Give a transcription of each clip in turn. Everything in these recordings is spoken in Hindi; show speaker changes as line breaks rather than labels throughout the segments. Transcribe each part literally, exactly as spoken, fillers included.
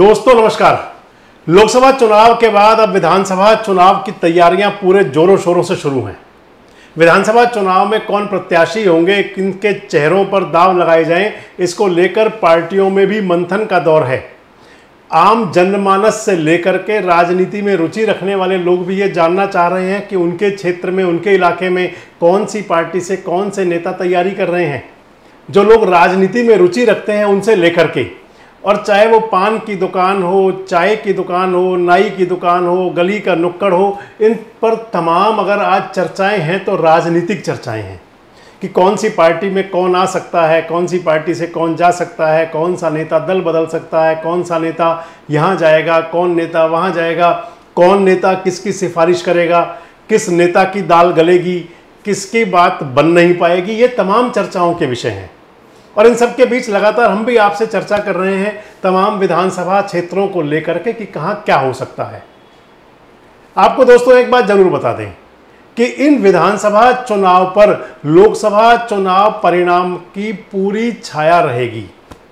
दोस्तों नमस्कार। लोकसभा चुनाव के बाद अब विधानसभा चुनाव की तैयारियां पूरे जोरों शोरों से शुरू हैं। विधानसभा चुनाव में कौन प्रत्याशी होंगे, किनके चेहरों पर दांव लगाए जाएं, इसको लेकर पार्टियों में भी मंथन का दौर है। आम जनमानस से लेकर के राजनीति में रुचि रखने वाले लोग भी ये जानना चाह रहे हैं कि उनके क्षेत्र में, उनके इलाके में कौन सी पार्टी से कौन से नेता तैयारी कर रहे हैं। जो लोग राजनीति में रुचि रखते हैं उनसे लेकर के, और चाहे वो पान की दुकान हो, चाय की दुकान हो, नाई की दुकान हो, गली का नुक्कड़ हो, इन पर तमाम अगर आज चर्चाएं हैं तो राजनीतिक चर्चाएं हैं कि कौन सी पार्टी में कौन आ सकता है, कौन सी पार्टी से कौन जा सकता है, कौन सा नेता दल बदल सकता है, कौन सा नेता यहाँ जाएगा, कौन नेता वहाँ जाएगा, कौन नेता किसकी सिफारिश करेगा, किस नेता की दाल गलेगी, किसकी बात बन नहीं पाएगी। ये तमाम चर्चाओं के विषय हैं और इन सब के बीच लगातार हम भी आपसे चर्चा कर रहे हैं तमाम विधानसभा क्षेत्रों को लेकर के कि कहाँ क्या हो सकता है। आपको दोस्तों एक बात जरूर बता दें कि इन विधानसभा चुनाव पर लोकसभा चुनाव परिणाम की पूरी छाया रहेगी।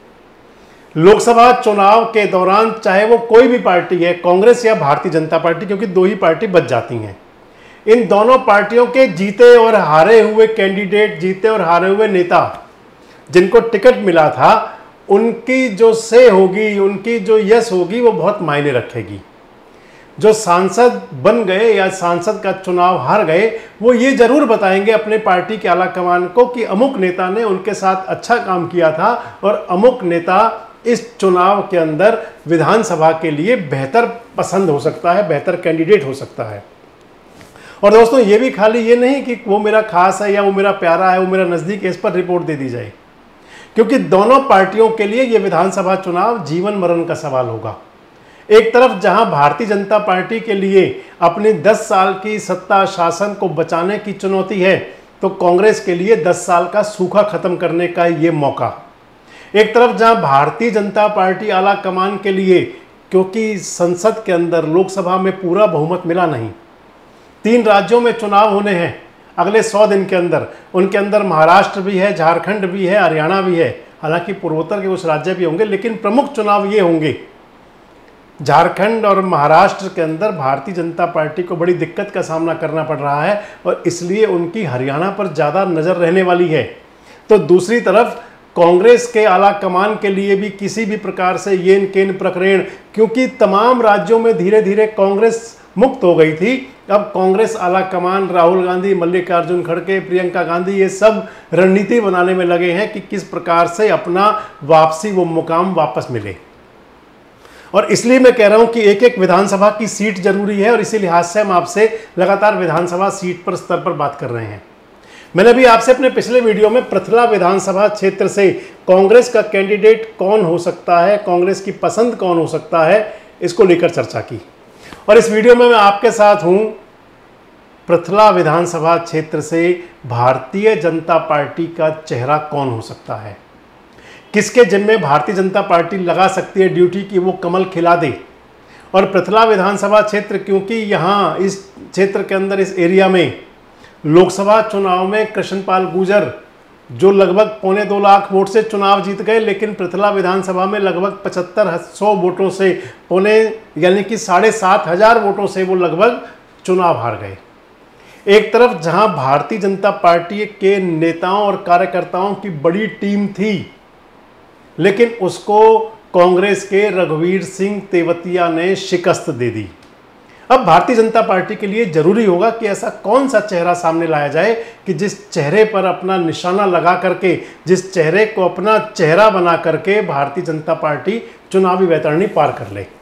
लोकसभा चुनाव के दौरान चाहे वो कोई भी पार्टी है, कांग्रेस या भारतीय जनता पार्टी, क्योंकि दो ही पार्टी बच जाती हैं, इन दोनों पार्टियों के जीते और हारे हुए कैंडिडेट, जीते और हारे हुए नेता जिनको टिकट मिला था, उनकी जो से होगी, उनकी जो यस होगी, वो बहुत मायने रखेगी। जो सांसद बन गए या सांसद का चुनाव हार गए, वो ये जरूर बताएंगे अपने पार्टी के आला कमान को कि अमुक नेता ने उनके साथ अच्छा काम किया था और अमुक नेता इस चुनाव के अंदर विधानसभा के लिए बेहतर पसंद हो सकता है, बेहतर कैंडिडेट हो सकता है। और दोस्तों ये भी खाली ये नहीं कि वो मेरा खास है या वो मेरा प्यारा है, वो मेरा नज़दीक है, इस पर रिपोर्ट दे दी जाए, क्योंकि दोनों पार्टियों के लिए ये विधानसभा चुनाव जीवन मरण का सवाल होगा। एक तरफ जहां भारतीय जनता पार्टी के लिए अपनी दस साल की सत्ता शासन को बचाने की चुनौती है, तो कांग्रेस के लिए दस साल का सूखा खत्म करने का ये मौका। एक तरफ जहां भारतीय जनता पार्टी आला कमान के लिए, क्योंकि संसद के अंदर लोकसभा में पूरा बहुमत मिला नहीं, तीन राज्यों में चुनाव होने हैं अगले सौ दिन के अंदर, उनके अंदर महाराष्ट्र भी है, झारखंड भी है, हरियाणा भी है, हालांकि पूर्वोत्तर के कुछ राज्य भी होंगे, लेकिन प्रमुख चुनाव ये होंगे। झारखंड और महाराष्ट्र के अंदर भारतीय जनता पार्टी को बड़ी दिक्कत का सामना करना पड़ रहा है और इसलिए उनकी हरियाणा पर ज़्यादा नज़र रहने वाली है। तो दूसरी तरफ कांग्रेस के आला कमान के लिए भी किसी भी प्रकार से येन केन प्रकरण, क्योंकि तमाम राज्यों में धीरे धीरे कांग्रेस मुक्त हो गई थी, अब कांग्रेस आला कमान राहुल गांधी, मल्लिकार्जुन खड़गे, प्रियंका गांधी, ये सब रणनीति बनाने में लगे हैं कि किस प्रकार से अपना वापसी वो मुकाम वापस मिले। और इसलिए मैं कह रहा हूं कि एक एक विधानसभा की सीट जरूरी है और इसी लिहाज से हम आपसे लगातार विधानसभा सीट पर स्तर पर बात कर रहे हैं। मैंने भी आपसे अपने पिछले वीडियो में पृथला विधानसभा क्षेत्र से कांग्रेस का कैंडिडेट कौन हो सकता है, कांग्रेस की पसंद कौन हो सकता है, इसको लेकर चर्चा की। और इस वीडियो में मैं आपके साथ हूं पृथला विधानसभा क्षेत्र से भारतीय जनता पार्टी का चेहरा कौन हो सकता है, किसके जिम्मे भारतीय जनता पार्टी लगा सकती है ड्यूटी कि वो कमल खिला दे। और पृथला विधानसभा क्षेत्र, क्योंकि यहाँ इस क्षेत्र के अंदर, इस एरिया में लोकसभा चुनाव में कृष्णपाल गुर्जर जो लगभग पौने दो लाख वोट से चुनाव जीत गए, लेकिन पृथला विधानसभा में लगभग पचहत्तर सौ वोटों से, पौने यानी कि साढ़े सात हजार वोटों से वो लगभग चुनाव हार गए। एक तरफ जहां भारतीय जनता पार्टी के नेताओं और कार्यकर्ताओं की बड़ी टीम थी, लेकिन उसको कांग्रेस के रघुवीर सिंह तेवतिया ने शिकस्त दे दी। अब भारतीय जनता पार्टी के लिए जरूरी होगा कि ऐसा कौन सा चेहरा सामने लाया जाए कि जिस चेहरे पर अपना निशाना लगा करके, जिस चेहरे को अपना चेहरा बना करके भारतीय जनता पार्टी चुनावी वैतरणी पार कर ले।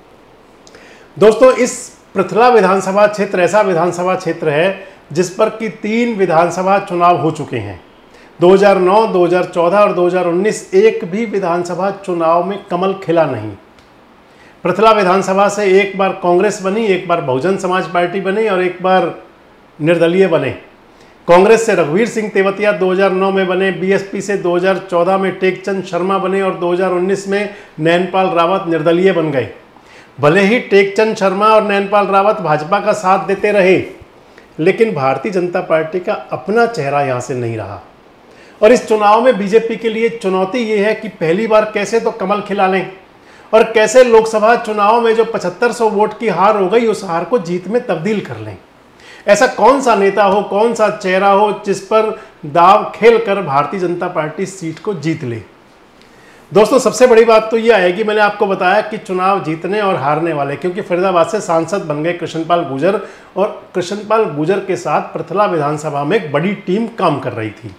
दोस्तों, इस पृथला विधानसभा क्षेत्र ऐसा विधानसभा क्षेत्र है जिस पर कि तीन विधानसभा चुनाव हो चुके हैं, दो हज़ार नौ, दो हज़ार चौदह और दो हज़ार उन्नीस। एक भी विधानसभा चुनाव में कमल खिला नहीं। पृथला विधानसभा से एक बार कांग्रेस बनी, एक बार बहुजन समाज पार्टी बनी और एक बार निर्दलीय बने। कांग्रेस से रघुवीर सिंह तेवतिया दो हज़ार नौ में बने, बीएसपी से दो हज़ार चौदह में टेकचंद शर्मा बने और दो हज़ार उन्नीस में नैनपाल रावत निर्दलीय बन गए। भले ही टेकचंद शर्मा और नैनपाल रावत भाजपा का साथ देते रहे, लेकिन भारतीय जनता पार्टी का अपना चेहरा यहाँ से नहीं रहा। और इस चुनाव में बीजेपी के लिए चुनौती ये है कि पहली बार कैसे तो कमल खिला लें और कैसे लोकसभा चुनाव में जो पचहत्तर सौ वोट की हार हो गई उस हार को जीत में तब्दील कर लें। ऐसा कौन सा नेता हो, कौन सा चेहरा हो जिस पर दाव खेल कर भारतीय जनता पार्टी सीट को जीत ले। दोस्तों, सबसे बड़ी बात तो यह आएगी, मैंने आपको बताया कि चुनाव जीतने और हारने वाले, क्योंकि फरीदाबाद से सांसद बन गए कृष्णपाल गुर्जर और कृष्णपाल गुर्जर के साथ पृथला विधानसभा में एक बड़ी टीम काम कर रही थी।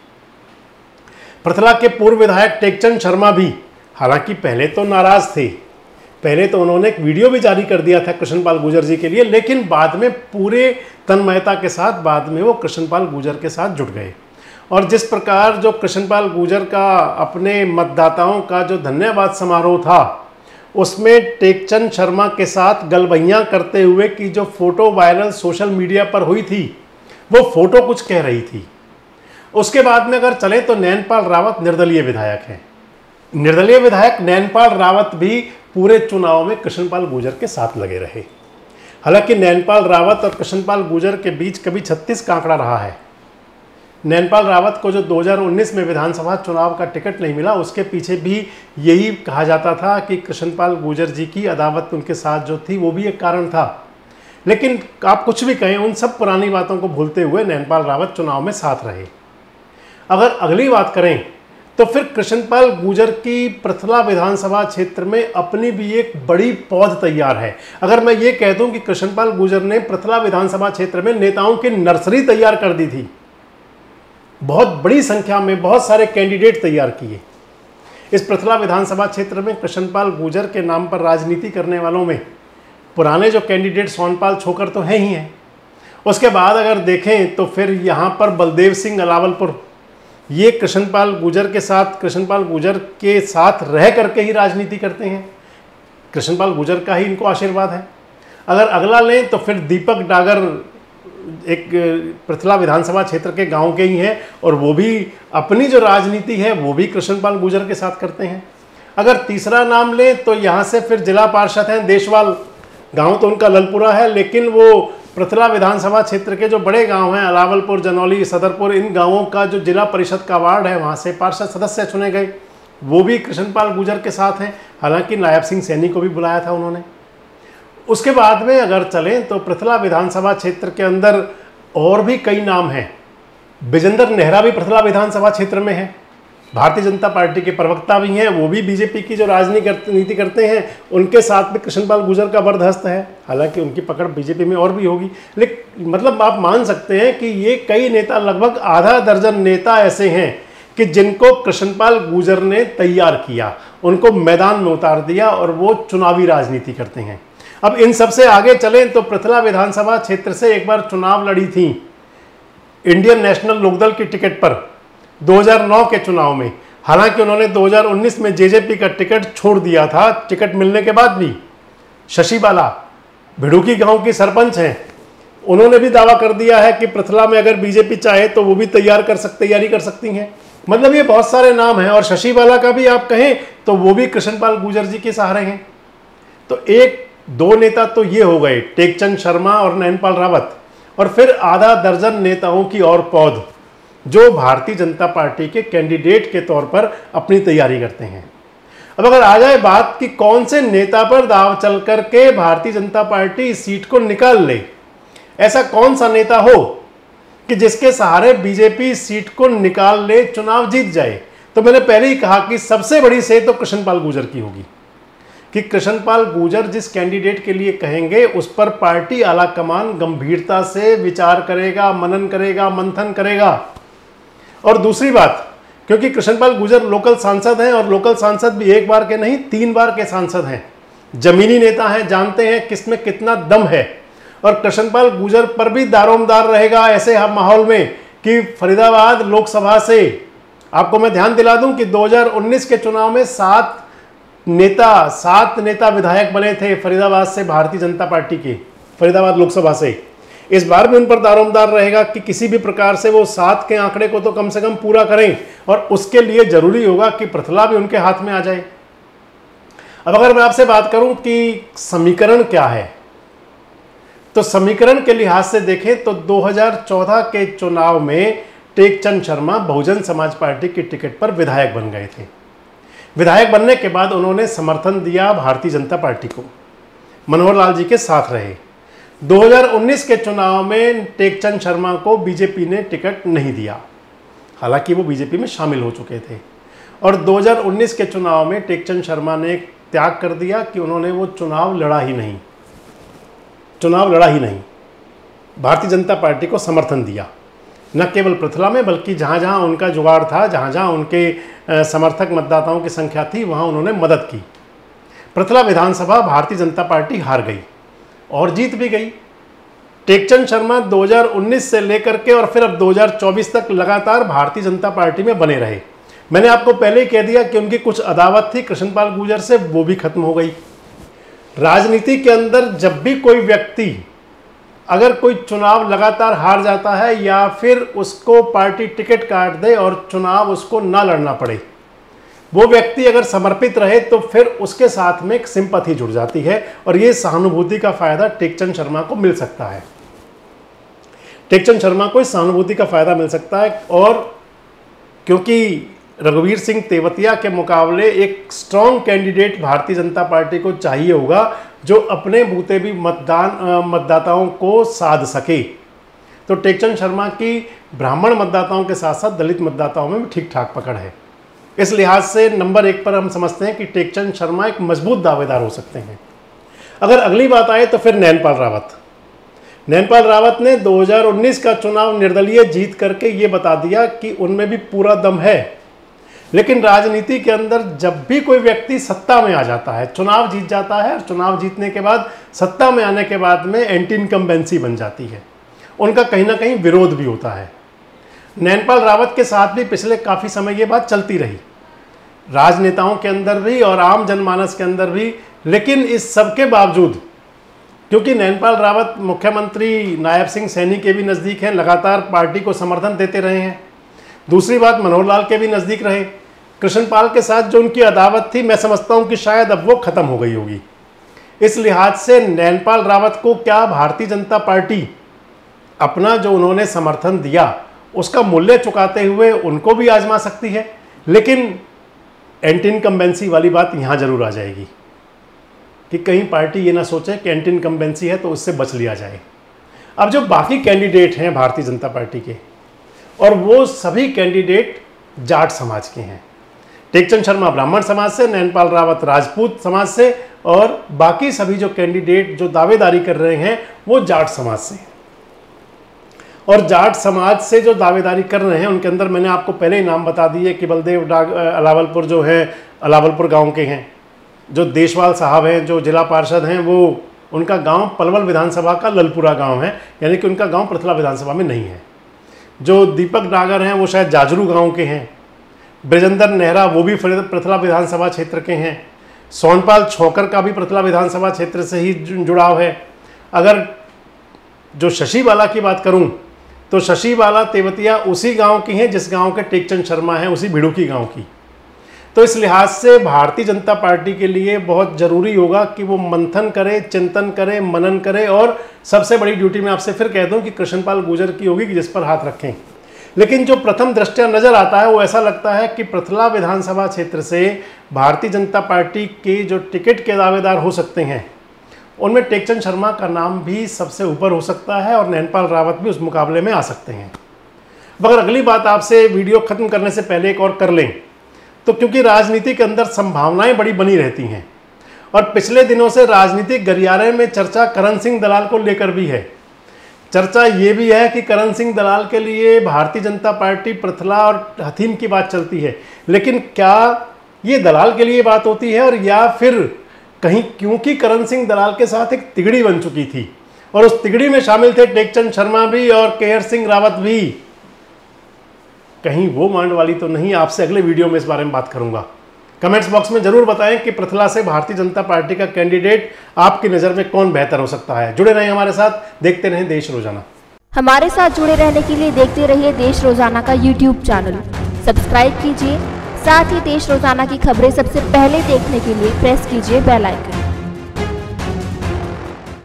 पृथला के पूर्व विधायक टेकचंद शर्मा भी हालांकि पहले तो नाराज थे, पहले तो उन्होंने एक वीडियो भी जारी कर दिया था कृष्णपाल गुर्जर जी के लिए, लेकिन बाद में पूरे तन्मयता के साथ बाद में वो कृष्णपाल गुर्जर के साथ जुट गए। और जिस प्रकार जो कृष्णपाल गुर्जर का अपने मतदाताओं का जो धन्यवाद समारोह था, उसमें टेकचंद शर्मा के साथ गलबैयां करते हुए की जो फोटो वायरल सोशल मीडिया पर हुई थी, वो फोटो कुछ कह रही थी। उसके बाद में अगर चले तो नैनपाल रावत निर्दलीय विधायक हैं। निर्दलीय विधायक नैनपाल रावत भी पूरे चुनाव में कृष्णपाल गुर्जर के साथ लगे रहे। हालांकि नैनपाल रावत और कृष्णपाल गुर्जर के बीच कभी छत्तीस का आंकड़ा रहा है। नैनपाल रावत को जो दो हज़ार उन्नीस में विधानसभा चुनाव का टिकट नहीं मिला, उसके पीछे भी यही कहा जाता था कि कृष्णपाल गुर्जर जी की अदावत उनके साथ जो थी वो भी एक कारण था। लेकिन आप कुछ भी कहें, उन सब पुरानी बातों को भूलते हुए नैनपाल रावत चुनाव में साथ रहे। अगर अगली बात करें तो फिर कृष्णपाल गुर्जर की पृथला विधानसभा क्षेत्र में अपनी भी एक बड़ी पौध तैयार है। अगर मैं ये कह दूं कि कृष्णपाल गुर्जर ने पृथला विधानसभा क्षेत्र में नेताओं की नर्सरी तैयार कर दी थी, बहुत बड़ी संख्या में बहुत सारे कैंडिडेट तैयार किए। इस पृथला विधानसभा क्षेत्र में कृष्णपाल गुर्जर के नाम पर राजनीति करने वालों में पुराने जो कैंडिडेट सोनपाल छोकर तो हैं ही हैं। उसके बाद अगर देखें तो फिर यहाँ पर बलदेव सिंह अलावलपुर, ये कृष्णपाल गुर्जर के साथ कृष्णपाल गुर्जर के साथ रह करके ही राजनीति करते हैं। कृष्णपाल गुर्जर का ही इनको आशीर्वाद है। अगर अगला लें तो फिर दीपक डागर एक पृथला विधानसभा क्षेत्र के गांव के ही हैं और वो भी अपनी जो राजनीति है वो भी कृष्णपाल गुर्जर के साथ करते हैं। अगर तीसरा नाम लें तो यहाँ से फिर जिला पार्षद हैं देशवाल, गांव तो उनका ललपुरा है, लेकिन वो पृथला विधानसभा क्षेत्र के जो बड़े गांव हैं अलावलपुर, जनौली, सदरपुर, इन गांवों का जो जिला परिषद का वार्ड है वहां से पार्षद सदस्य चुने गए, वो भी कृष्णपाल गुर्जर के साथ हैं। हालांकि नायब सिंह सैनी को भी बुलाया था उन्होंने। उसके बाद में अगर चलें तो पृथला विधानसभा क्षेत्र के अंदर और भी कई नाम हैं। विजेंद्र नेहरा भी पृथला विधानसभा क्षेत्र में है, भारतीय जनता पार्टी के प्रवक्ता भी हैं, वो भी बीजेपी की जो राजनीति करते हैं उनके साथ में कृष्णपाल गुर्जर का बर्दहस्त है। हालांकि उनकी पकड़ बीजेपी में और भी होगी, लेकिन मतलब आप मान सकते हैं कि ये कई नेता, लगभग आधा दर्जन नेता ऐसे हैं कि जिनको कृष्णपाल गुर्जर ने तैयार किया, उनको मैदान में उतार दिया और वो चुनावी राजनीति करते हैं। अब इन सबसे आगे चलें तो पृथला विधानसभा क्षेत्र से एक बार चुनाव लड़ी थी इंडियन नेशनल लोकदल की टिकट पर दो हज़ार नौ के चुनाव में। हालांकि उन्होंने दो हज़ार उन्नीस में जेजेपी का टिकट छोड़ दिया था। टिकट मिलने के बाद भी शशि बाला भिड़ुकी गांव की सरपंच हैं, उन्होंने भी दावा कर दिया है कि पृथला में अगर बीजेपी चाहे तो वो भी तैयार कर सकते तैयारी कर सकती हैं। मतलब ये बहुत सारे नाम हैं और शशि बाला का भी आप कहें तो वो भी कृष्णपाल गुर्जर जी के सहारे हैं। तो एक दो नेता तो ये हो गए, टेकचंद शर्मा और नैनपाल रावत, और फिर आधा दर्जन नेताओं की और पौध जो भारतीय जनता पार्टी के कैंडिडेट के तौर पर अपनी तैयारी करते हैं। अब अगर आ जाए बात कि कौन से नेता पर दाव चल करके भारतीय जनता पार्टी इस सीट को निकाल ले, ऐसा कौन सा नेता हो कि जिसके सहारे बीजेपी इस सीट को निकाल ले, चुनाव जीत जाए, तो मैंने पहले ही कहा कि सबसे बड़ी से तो कृष्णपाल गुर्जर की होगी कि कृष्णपाल गुर्जर जिस कैंडिडेट के लिए कहेंगे उस पर पार्टी आला कमान गंभीरता से विचार करेगा, मनन करेगा, मंथन करेगा। और दूसरी बात, क्योंकि कृष्णपाल गुर्जर लोकल सांसद हैं और लोकल सांसद भी एक बार के नहीं तीन बार के सांसद हैं, जमीनी नेता हैं, जानते हैं किसमें कितना दम है। और कृष्णपाल गुर्जर पर भी दारोमदार रहेगा ऐसे माहौल में कि फरीदाबाद लोकसभा से आपको मैं ध्यान दिला दूं कि दो हज़ार उन्नीस के चुनाव में सात नेता सात नेता विधायक बने थे फरीदाबाद से, भारतीय जनता पार्टी के फरीदाबाद लोकसभा से। इस बार भी उन पर दारोमदार रहेगा कि किसी भी प्रकार से वो सात के आंकड़े को तो कम से कम पूरा करें, और उसके लिए जरूरी होगा कि पृथला भी उनके हाथ में आ जाए। अब अगर मैं आपसे बात करूं कि समीकरण क्या है, तो समीकरण के लिहाज से देखें तो दो हज़ार चौदह के चुनाव में टेकचंद शर्मा बहुजन समाज पार्टी की टिकट पर विधायक बन गए थे। विधायक बनने के बाद उन्होंने समर्थन दिया भारतीय जनता पार्टी को, मनोहर लाल जी के साथ रहे। दो हज़ार उन्नीस के चुनाव में टेकचंद शर्मा को बीजेपी ने टिकट नहीं दिया, हालांकि वो बीजेपी में शामिल हो चुके थे। और दो हज़ार उन्नीस के चुनाव में टेकचंद शर्मा ने त्याग कर दिया कि उन्होंने वो चुनाव लड़ा ही नहीं चुनाव लड़ा ही नहीं भारतीय जनता पार्टी को समर्थन दिया, न केवल पृथला में बल्कि जहाँ जहाँ उनका जुगाड़ था, जहाँ जहाँ उनके समर्थक मतदाताओं की संख्या थी, वहाँ उन्होंने मदद की। पृथला विधानसभा भारतीय जनता पार्टी हार गई और जीत भी गई। टेकचंद शर्मा दो हज़ार उन्नीस से लेकर के और फिर अब दो हज़ार चौबीस तक लगातार भारतीय जनता पार्टी में बने रहे। मैंने आपको पहले ही कह दिया कि उनकी कुछ अदावत थी कृष्णपाल गुर्जर से, वो भी खत्म हो गई। राजनीति के अंदर जब भी कोई व्यक्ति अगर कोई चुनाव लगातार हार जाता है या फिर उसको पार्टी टिकट काट दे और चुनाव उसको ना लड़ना पड़े, वो व्यक्ति अगर समर्पित रहे तो फिर उसके साथ में एक सिंपैथी जुड़ जाती है और ये सहानुभूति का फायदा टेकचंद शर्मा को मिल सकता है। टेकचंद शर्मा को इस सहानुभूति का फायदा मिल सकता है और क्योंकि रघुवीर सिंह तेवतिया के मुकाबले एक strong candidate Bharatiya Janata party को चाहिए होगा जो अपने बूते भी मतदान मतदाताओं को साध सके। तो टेकचंद शर्मा की ब्राह्मण मतदाताओं के साथ साथ दलित मतदाताओं में भी ठीक ठाक पकड़ है। इस लिहाज से नंबर एक पर हम समझते हैं कि टेकचंद शर्मा एक मजबूत दावेदार हो सकते हैं। अगर अगली बात आए तो फिर नैनपाल रावत नैनपाल रावत ने दो हज़ार उन्नीस का चुनाव निर्दलीय जीत करके ये बता दिया कि उनमें भी पूरा दम है। लेकिन राजनीति के अंदर जब भी कोई व्यक्ति सत्ता में आ जाता है, चुनाव जीत जाता है और चुनाव जीतने के बाद सत्ता में आने के बाद में एंटी इनकम्बेंसी बन जाती है, उनका कहीं ना कहीं विरोध भी होता है। नैनपाल रावत के साथ भी पिछले काफ़ी समय ये बात चलती रही, राजनेताओं के अंदर भी और आम जनमानस के अंदर भी। लेकिन इस सब के बावजूद, क्योंकि नैनपाल रावत मुख्यमंत्री नायब सिंह सैनी के भी नज़दीक हैं, लगातार पार्टी को समर्थन देते रहे हैं। दूसरी बात, मनोहर लाल के भी नज़दीक रहे। कृष्णपाल के साथ जो उनकी अदावत थी, मैं समझता हूं कि शायद अब वो खत्म हो गई होगी। इस लिहाज से नैनपाल रावत को क्या भारतीय जनता पार्टी अपना जो उन्होंने समर्थन दिया उसका मूल्य चुकाते हुए उनको भी आजमा सकती है। लेकिन एंटी इनकम्बेंसी वाली बात यहाँ जरूर आ जाएगी कि कहीं पार्टी ये ना सोचे कि एंटी इनकम्बेंसी है तो उससे बच लिया जाए। अब जो बाकी कैंडिडेट हैं भारतीय जनता पार्टी के, और वो सभी कैंडिडेट जाट समाज के हैं। टेकचंद शर्मा ब्राह्मण समाज से, नैनपाल रावत राजपूत समाज से और बाकी सभी जो कैंडिडेट जो दावेदारी कर रहे हैं वो जाट समाज से। और जाट समाज से जो दावेदारी कर रहे हैं उनके अंदर मैंने आपको पहले ही नाम बता दिए कि बलदेव डाग अलावलपुर जो है अलावलपुर गांव के हैं, जो देशवाल साहब हैं जो जिला पार्षद हैं, वो उनका गांव पलवल विधानसभा का ललपुरा गांव है, यानी कि उनका गांव पृथला विधानसभा में नहीं है। जो दीपक डागर हैं वो शायद जाजरू गांव के हैं। ब्रजेंद्र नेहरा वो भी पृथला विधानसभा क्षेत्र के हैं। सोनपाल छोकर का भी पृथला विधानसभा क्षेत्र से ही जुड़ाव है। अगर जो शशि बाला की बात करूं तो शशि बाला तेवतिया उसी गांव की हैं जिस गांव के टेकचंद शर्मा हैं, उसी भिड़ुकी गांव की। तो इस लिहाज से भारतीय जनता पार्टी के लिए बहुत ज़रूरी होगा कि वो मंथन करे, चिंतन करे, मनन करे और सबसे बड़ी ड्यूटी मैं आपसे फिर कह दूं कि कृष्णपाल गुर्जर की होगी कि जिस पर हाथ रखें। लेकिन जो प्रथम दृष्टया नज़र आता है वो ऐसा लगता है कि पृथला विधानसभा क्षेत्र से भारतीय जनता पार्टी के जो टिकट के दावेदार हो सकते हैं उनमें टेकचंद शर्मा का नाम भी सबसे ऊपर हो सकता है और नैनपाल रावत भी उस मुकाबले में आ सकते हैं। मगर अगली बात आपसे वीडियो ख़त्म करने से पहले एक और कर लें तो क्योंकि राजनीति के अंदर संभावनाएं बड़ी बनी रहती हैं और पिछले दिनों से राजनीतिक गलियारे में चर्चा करण सिंह दलाल को लेकर भी है। चर्चा ये भी है कि करण सिंह दलाल के लिए भारतीय जनता पार्टी पृथला और हथीन की बात चलती है, लेकिन क्या ये दलाल के लिए बात होती है और या फिर कहीं क्योंकि करण सिंह दलाल के साथ एक तिगड़ी बन चुकी थी और उस तिगड़ी में शामिल थे टेकचंद शर्मा भी और केहर सिंह रावत भी, कहीं वो मांड वाली तो नहीं। आपसे अगले वीडियो में इस बारे में बात करूंगा। कमेंट्स बॉक्स में जरूर बताएं कि पृथला से भारतीय जनता पार्टी का कैंडिडेट आपकी नज़र में कौन बेहतर हो सकता है। जुड़े रहें हमारे साथ, देखते रहें देश रोजाना।
हमारे साथ जुड़े रहने के लिए देखते रहिए देश रोजाना का यूट्यूब चैनल सब्सक्राइब कीजिए। साथ ही देश रोजाना की खबरें सबसे पहले देखने के लिए प्रेस कीजिए बेल आइकन।